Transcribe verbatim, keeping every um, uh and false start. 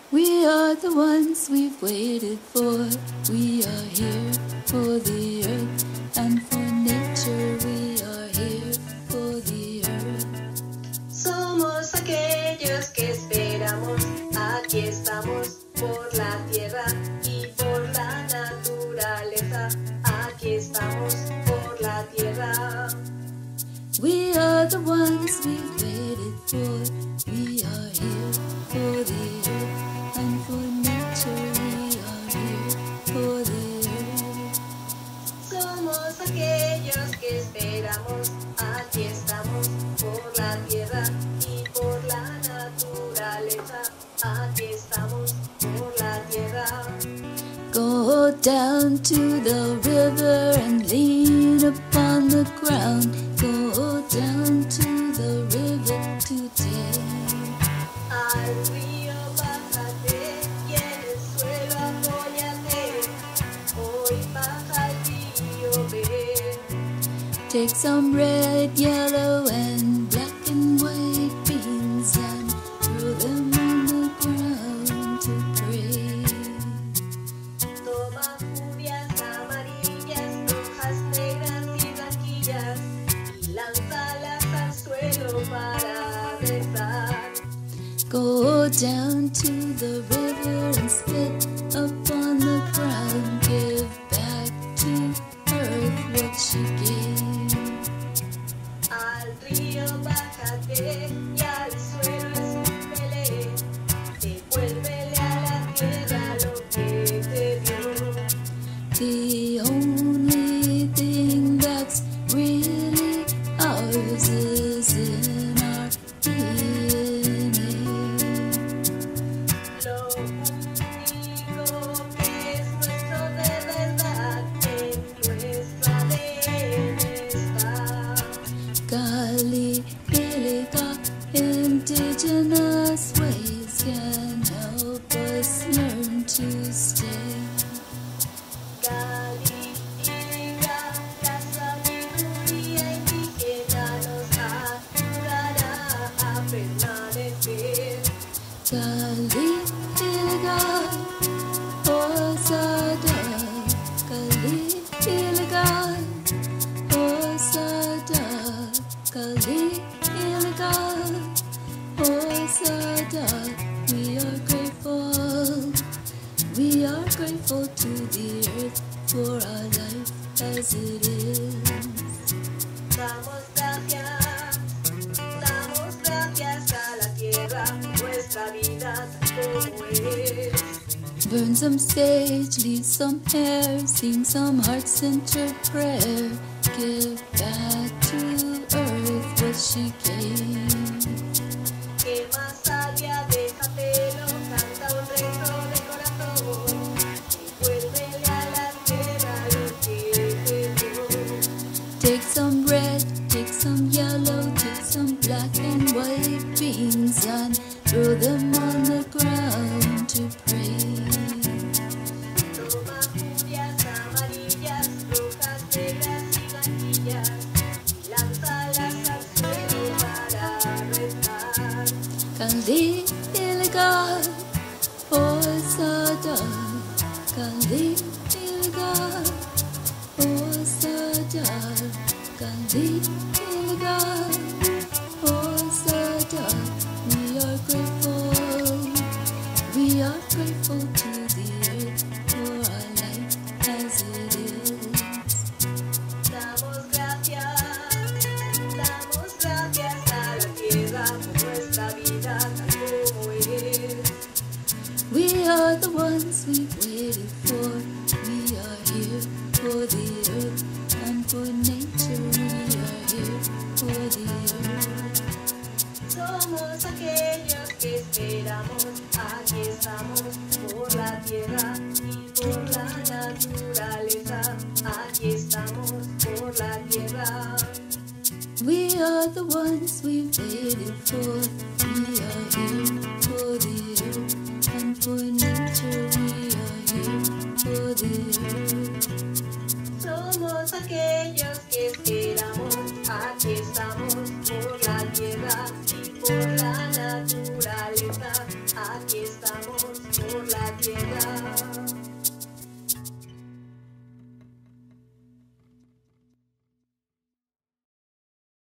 We are the ones we've waited for. We are here for the earth and for nature. We are here for the earth. Somos aquellos que esperamos. Aquí estamos por la tierra y por la naturaleza. Aquí estamos por la tierra. We are the ones we've waited for. We are here for the earth and for nature. We are here for the earth. Somos aquellos que esperamos. Aquí estamos por la tierra y por la naturaleza. Aquí estamos por la tierra. Go down to the river and lean upon the ground. Go down to the river today. Al río bájate y en el suelo apóyate. Hoy baja al río, ven. Take some red, yellow, and black and white beans and throw them on the ground to pray. Toma judías amarillas, rojas, negras y blanquillas y lánzalas al suelo para rezar. Go down to the river and spit upon the ground. Give back to earth what she gave. Al río bájate y al suelo escúpele. Devuélvele a la tierra lo que te dio. The only thing that's really ours is in our D N A. Lo único que es nuestro de verdad en nuestro A D N está. Kali Ilika, indigenous ways can help us learn to stay. Kali Ilika, la sabiduría indígena nos ayudará a permanecer. Kali Ilika, Osada. Kali Ilika, Osada. Kali Ilika, Osada. We are grateful. We are grateful to the earth for our life as it is. Damos gracias, damos gracias a la tierra, nuestra vida como es. Burn some sage, leave some hair, sing some heart-centered prayer. Give back to earth what she gave. Quema savia, deja pelo, canta un rezo de corazón. Devuélvele a la tierra lo que te dio. Take some red, take some yellow, take some black and white beans and throw them on the ground to pray. Toma judías amarillas, rojas, negras y blanquillas y lánzalas al suelo para rezar. Kali Ilika, Osada. Kali Ilika, Osada. Kali Ilika, Osada. We are grateful. We are grateful to the earth for our life as it is. Damos gracias, damos gracias a la tierra por nuestra vida tal como es. We are the ones we've waited for. We are here for the earth and for nature. We are here for the earth. Somos aquellos que esperamos, aquí estamos por la tierra y por la naturaleza. Aquí estamos por la tierra. We are the ones we've waited for. We are here